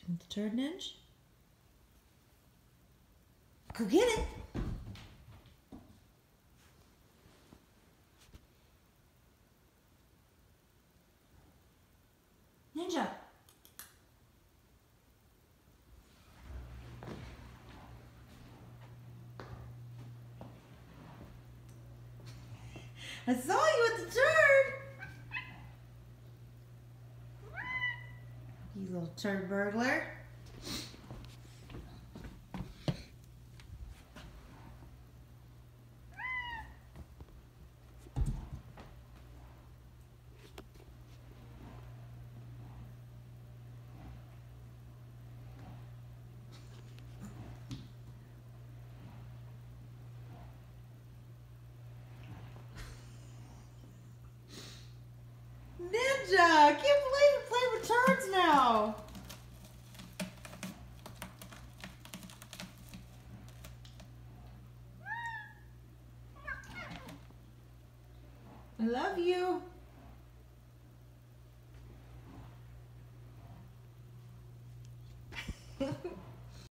Want the turd, Ninja? Go get it. Ninja. I saw you with the turd. You little turd burglar. Ninja, I can't believe you play with turds now. I love you.